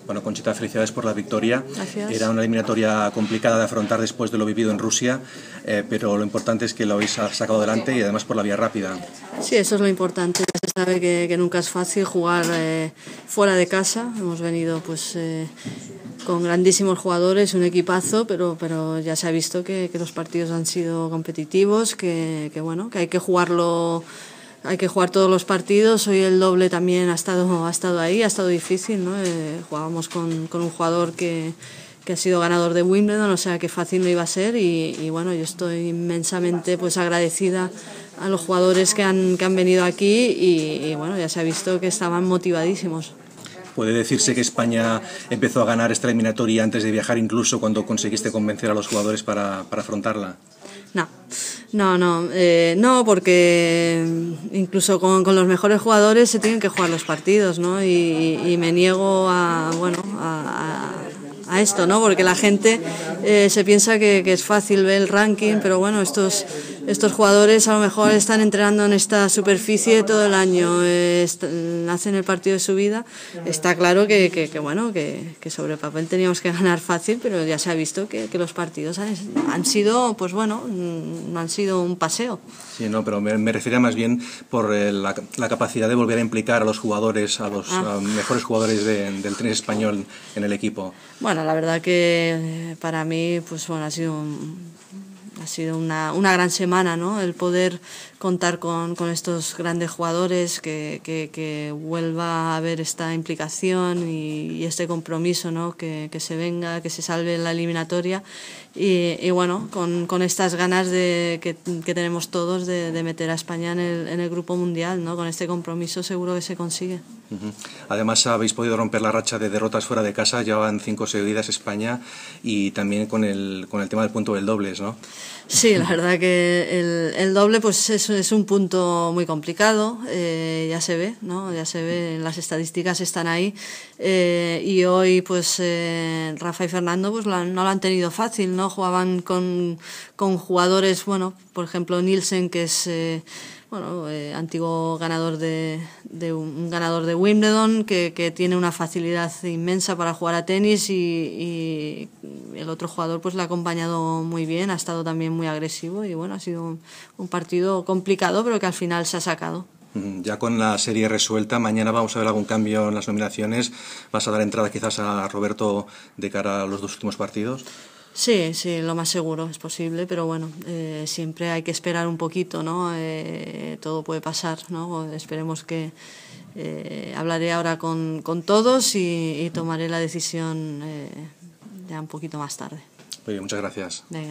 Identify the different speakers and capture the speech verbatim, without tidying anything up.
Speaker 1: Bueno, Conchita, felicidades por la victoria.
Speaker 2: Gracias.
Speaker 1: Era una eliminatoria complicada de afrontar después de lo vivido en Rusia, eh, pero lo importante es que lo habéis sacado adelante y además por la vía rápida.
Speaker 2: Sí, eso es lo importante. Ya se sabe que, que nunca es fácil jugar eh, fuera de casa. Hemos venido pues eh, con grandísimos jugadores, un equipazo, pero, pero ya se ha visto que, que los partidos han sido competitivos, que, que bueno, que hay que jugarlo. Hay que jugar todos los partidos. Hoy el doble también ha estado, ha estado ahí, ha estado difícil, ¿no? Eh, jugábamos con, con un jugador que, que ha sido ganador de Wimbledon, o sea que fácil no iba a ser y, y bueno, yo estoy inmensamente pues agradecida a los jugadores que han, que han venido aquí y, y bueno, ya se ha visto que estaban motivadísimos.
Speaker 1: ¿Puede decirse que España empezó a ganar esta eliminatoria antes de viajar, incluso cuando conseguiste convencer a los jugadores para, para afrontarla?
Speaker 2: No, no, no, eh, no, porque incluso con, con los mejores jugadores se tienen que jugar los partidos, ¿no? Y, y me niego a, bueno, a, a esto, ¿no? Porque la gente eh, se piensa que, que es fácil ver el ranking, pero bueno, estos estos jugadores a lo mejor están entrenando en esta superficie todo el año, eh, hacen el partido de su vida. Está claro que, que, que bueno, que, que sobre papel teníamos que ganar fácil, pero ya se ha visto que, que los partidos han, han sido, pues bueno, no han sido un paseo.
Speaker 1: Sí, no, pero me, me refería más bien por eh, la, la capacidad de volver a implicar a los jugadores, a los ah. a mejores jugadores de, del tenis español en el equipo.
Speaker 2: Bueno, la verdad que para mí, pues bueno, ha sido un, Ha sido una, una gran semana, ¿no? El poder contar con, con estos grandes jugadores, que, que, que vuelva a haber esta implicación y, y este compromiso, ¿no? Que, que se venga, que se salve en la eliminatoria y, y bueno, con, con estas ganas de, que, que tenemos todos de, de meter a España en el, en el grupo mundial, ¿no? Con este compromiso seguro que se consigue.
Speaker 1: Uh-huh. Además habéis podido romper la racha de derrotas fuera de casa, llevaban cinco seguidas España y también con el, con el tema del punto del dobles, ¿no?
Speaker 2: Sí, la verdad que el, el doble pues es, es un punto muy complicado, eh, ya se ve, ¿no? Ya se ve, las estadísticas están ahí eh, y hoy pues eh, Rafa y Fernando pues la, no lo han tenido fácil, ¿no? Jugaban con, con jugadores, bueno, por ejemplo Nielsen, que es eh, bueno, eh, antiguo ganador de, de un, un ganador de Wimbledon, que, que tiene una facilidad inmensa para jugar a tenis y, y el otro jugador pues le ha acompañado muy bien, ha estado también muy agresivo y bueno, ha sido un, un partido complicado pero que al final se ha sacado.
Speaker 1: Ya con la serie resuelta, mañana vamos a ver algún cambio en las nominaciones. ¿Vas a dar entrada quizás a Roberto de cara a los dos últimos partidos?
Speaker 2: Sí, sí, lo más seguro es posible, pero bueno, eh, siempre hay que esperar un poquito, ¿no? Eh, todo puede pasar, ¿no? Esperemos que eh, hablaré ahora con, con todos y, y tomaré la decisión eh, ya un poquito más tarde.
Speaker 1: Oye, muchas gracias.
Speaker 2: Venga.